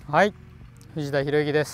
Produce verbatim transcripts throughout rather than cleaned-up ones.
はい、藤田博之です。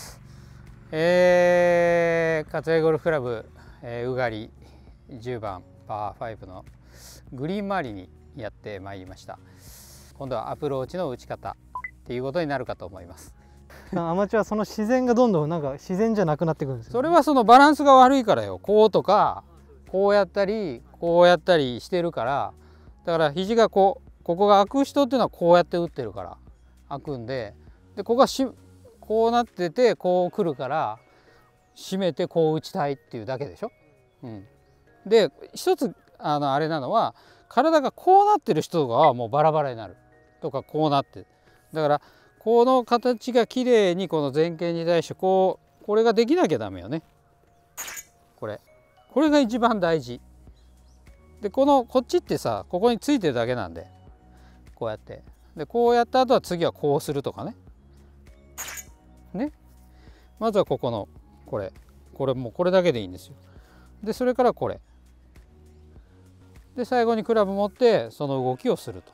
えー、勝谷ゴルフクラブ、えー、うがりじゅうばんパーごのグリーン周りにやってまいりました。今度はアプローチの打ち方っていうことになるかと思います。 アマチュアその自然がどんどんなんか自然じゃなくなってくるんですよ、ね、 それはそのバランスが悪いからよ。こうとかこうやったりこうやったりしてるから、だから肘がこうここが開く人っていうのはこうやって打ってるから開くんで、でここがしこうなっててこう来るから締めてこう打ちたいっていうだけでしょ。うん、で一つあのあれなのは、体がこうなってる人がもうバラバラになるとか、こうなってだからこの形がきれいにこの前傾に対してこうこれができなきゃダメよね。これこれが一番大事で、このこっちってさここについてるだけなんで、こうやってでこうやった後は次はこうするとかね。ね、まずはここのこれこれもうこれだけでいいんですよ。でそれからこれで最後にクラブ持ってその動きをすると。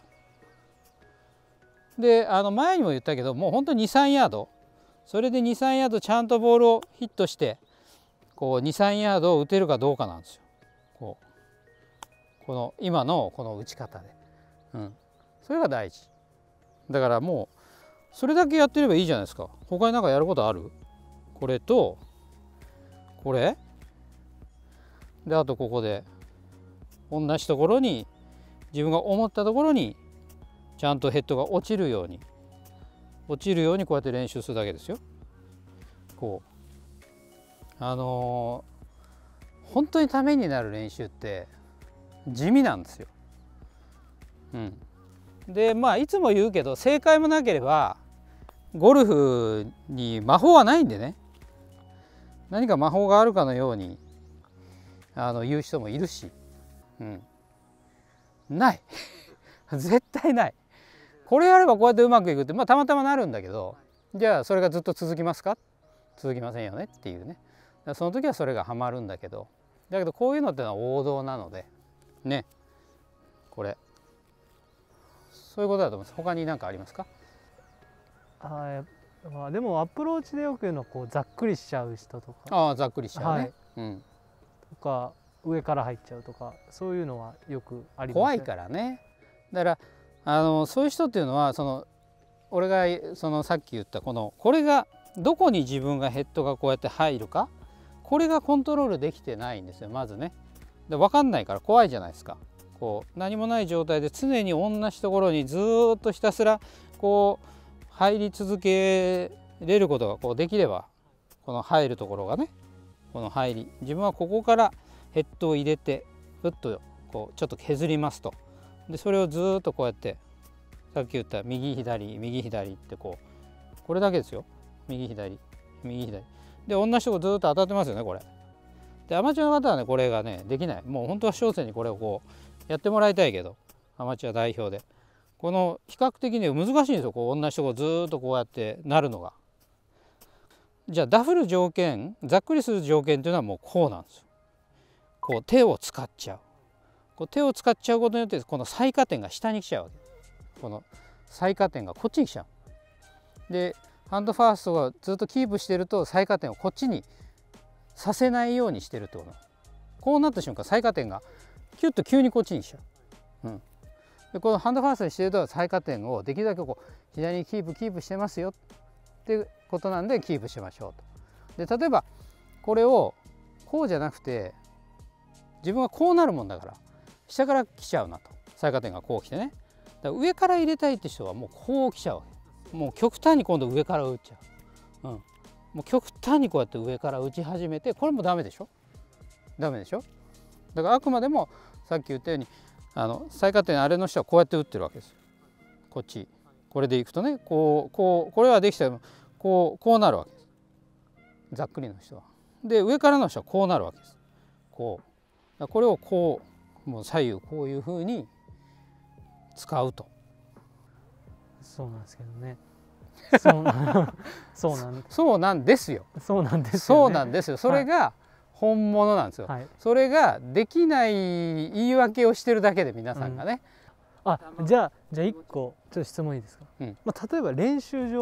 であの前にも言ったけど、もうほんとにさんヤード、それでにさんヤードちゃんとボールをヒットしてこうにさんヤードを打てるかどうかなんですよ。こうこの今のこの打ち方で、うん、それが大事だから、もうそれだけやってればいいじゃないですか。他に何かやることある？これとこれで、あとここで同じところに自分が思ったところにちゃんとヘッドが落ちるように落ちるようにこうやって練習するだけですよ。こうあのー、本当にためになる練習って地味なんですよ。うん、でまあいつも言うけど、正解もなければゴルフに魔法はないんでね、何か魔法があるかのようにあの言う人もいるし、うん、ない絶対ない。これやればこうやってうまくいくって、まあたまたまなるんだけど、じゃあそれがずっと続きますか？続きませんよねっていうね。その時はそれがハマるんだけど、だけどこういうのってのは王道なのでね、これそういうことだと思います。他に何かありますか？ あ、まあ、でもアプローチでよく言うのはこうざっくりしちゃう人とか、 ああざっくりしちゃうね、はい、うん、 とか上から入っちゃうとか、そういうのはよくありますね。 怖いからね。だからあのそういう人っていうのは、その俺がそのさっき言ったこのこれがどこに自分がヘッドがこうやって入るか、これがコントロールできてないんですよ、まずね。で分かんないから怖いじゃないですか。こう何もない状態で常に同じところにずっとひたすらこう入り続けれることがこうできれば、この入るところがね、この入り、自分はここからヘッドを入れてふっとこうちょっと削りますと。でそれをずっとこうやってさっき言った右左右左ってこうこれだけですよ。右左右左で同じとこずっと当たってますよね、これ。でアマチュアの方はねこれがねできない。もう本当は小生にこれをこうやってもらいたいけど、アマチュア代表でこの比較的ね難しいんですよ。こう同じとこずっとこうやってなるのが。じゃあダフる条件、ざっくりする条件っていうのはもうこうなんですよ。こう手を使っちゃう。こう手を使っちゃうことによってこの最下点が下に来ちゃうわけ。この最下点がこっちに来ちゃう。でハンドファーストがずっとキープしてると最下点をこっちにさせないようにしてるってこと。こうなった瞬間最下点がキュッと急にこっちに来ちゃう。うん、でこのハンドファーストにしてると最下点をできるだけこう左にキープキープしてますよっていうことなんでキープしましょうと。で例えばこれをこうじゃなくて自分はこうなるもんだから下から来ちゃうなと。最下点がこう来てね。だから上から入れたいって人はもうこう来ちゃうわけ。もう極端に今度上から打っちゃう。うん、もう極端にこうやって上から打ち始めて、これもダメでしょ。ダメでしょ。だからあくまでもさっき言ったようにあの最下点あれの人はこうやって打ってるわけですよ。こっちこれでいくとね、こうこうこれはできたらこうこうなるわけです。ざっくりの人は。で上からの人はこうなるわけです。こうこれをこうもう左右こういうふうに使うと。 そうなんですけどね。そうそうなんそうなんですよ。 そうなんですよね。 そうなんですよ。それが本物なんですよ。 はい、 それができない言い訳をしてるだけで皆さんがね。 うん、あ、じゃあじゃあいっこちょっと質問いいですか。うん、まあ例えば練習場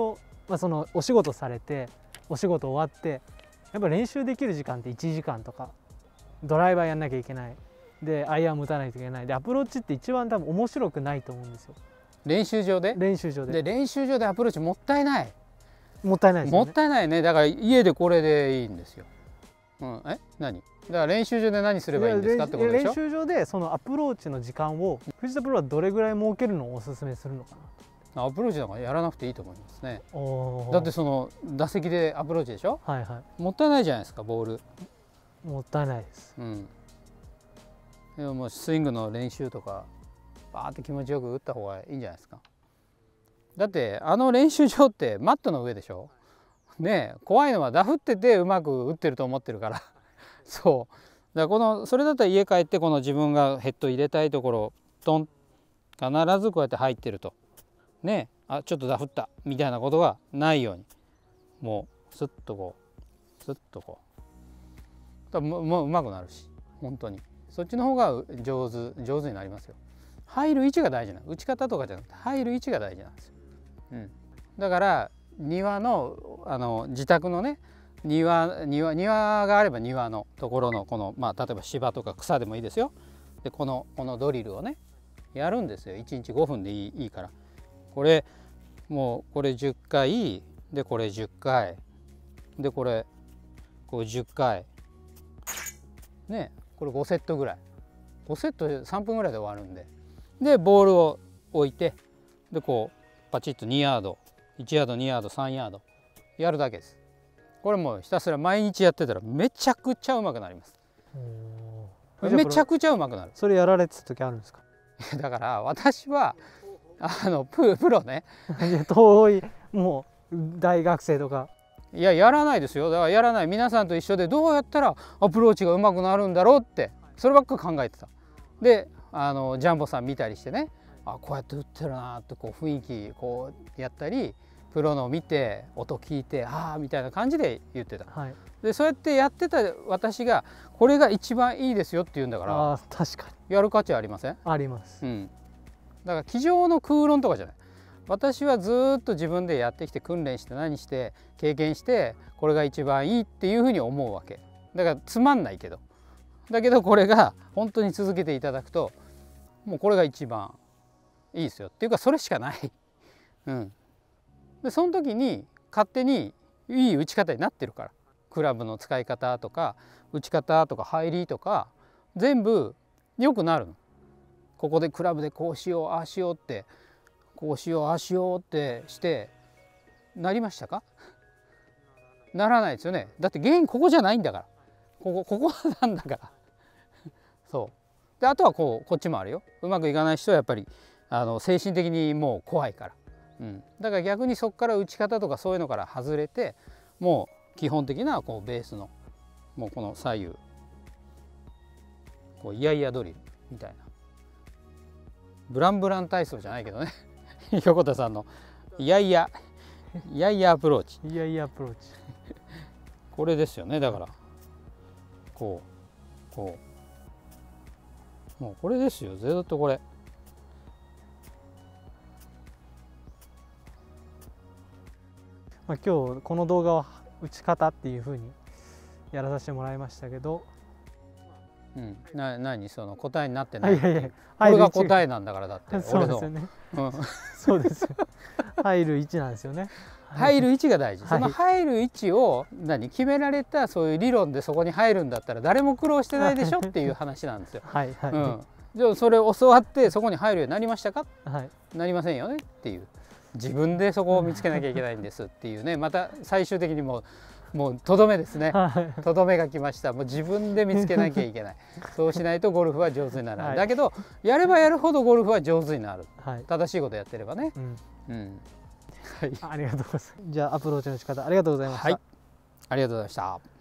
まあ、そのお仕事されてお仕事終わってやっぱ練習できる時間っていちじかんとか、ドライバーやんなきゃいけないでアイアンも打たないといけないで、アプローチって一番多分面白くないと思うんですよ。 練習場で練習場でで練習場でアプローチもったいない、 もったいないですよね。 もったいないね。だから家でこれでいいんですよ。うん、え何だから練習場で何すればいいんですかってことでしょ。 練習場でそのアプローチの時間を藤田プロはどれぐらい設けるのをおすすめするのかな。 アプローチなんかやらなくていいと思いますね。 おだってその打席でアプローチでしょ。 はいはい、 もったいないじゃないですかボール。 もったいないです。 うん。でももうスイングの練習とかバーって気持ちよく打った方がいいんじゃないですか。だってあの練習場ってマットの上でしょ。ねえ怖いのはダフっててうまく打ってると思ってるからそうだからこのそれだったら家帰ってこの自分がヘッド入れたいところトン必ずこうやって入ってるとねえ、あちょっとダフったみたいなことがないようにもうスッとこうスッとこうだももううまくなるし、本当にそっちの方が上手上手になりますよ。入る位置が大事な、打ち方とかじゃなくて入る位置が大事なんですよ。うん、だから庭のあの自宅のね庭庭庭があれば庭のところのこの、まあ、例えば芝とか草でもいいですよ。でこのこのドリルをねやるんですよ。いちにちごふんでいい、いいからこれもうこれじゅっかいでこれじゅっかいでこれこうじゅっかいね、これごセットぐらいごセットでさんぷんぐらいで終わるんで、でボールを置いてでこうパチッとにヤードいちヤードにヤードさんヤードやるだけです。これもうひたすら毎日やってたらめちゃくちゃうまくなります。めちゃくちゃうまくなる。 それやられてた時あるんですか。 だから私はあのププロね遠いもう大学生とかいややらないですよ。だからやらない、皆さんと一緒でどうやったらアプローチがうまくなるんだろうってそればっか考えてた。であのジャンボさん見たりしてね、あこうやって打ってるなってこう雰囲気こうやったりプロのを見て音聞いてああみたいな感じで言ってた、はい、でそうやってやってた私がこれが一番いいですよって言うんだから、 あ確かにやる価値ありません？ あります、 うん、だから机上の空論とかじゃない。私はずっと自分でやってきて訓練して何して経験してこれが一番いいっていうふうに思うわけだからつまんないけどだけどこれが本当に続けていただくともうこれが一番いいですよっていうかそれしかない、うん、でその時に勝手にいい打ち方になってるからクラブの使い方とか打ち方とか入りとか全部良くなるの。ここでクラブでこうしようああしようってこうしようああしようってしてなりましたか？ならないですよね。だって原因ここじゃないんだからここここなんだからそうであとはこうこっちもあるよ。うまくいかない人はやっぱりあの精神的にもう怖いから、うん、だから逆にそこから打ち方とかそういうのから外れてもう基本的なこうベースのもうこの左右こうイヤイヤドリルみたいなブランブラン体操じゃないけどね横田さんのいやいやいやいやアプローチいやいやアプローチこれですよね。だからこうこうもうこれですよずっとこれ。 まあ今日この動画は打ち方っていう風にやらさせてもらいましたけど、 うん、な何その答えになってない。 いやいやこれが答えなんだからだってそうですよね。うん、そうですよ。入る位置なんですよね。 入る位置が大事。その入る位置を何決められたそういう理論でそこに入るんだったら誰も苦労してないでしょっていう話なんですよ。 はいはい。 うん。じゃあそれを教わってそこに入るようになりましたか？ はい。 なりませんよねっていう。自分でそこを見つけなきゃいけないんですっていうね。また最終的にもうもうとどめですね。とどめが来ました。もう自分で見つけなきゃいけない。そうしないとゴルフは上手にならない。はい、だけどやればやるほどゴルフは上手になる。はい、正しいことやってればね。うん。うん、 はい。ありがとうございます。じゃあアプローチの仕方ありがとうございました。はい。 ありがとうございました。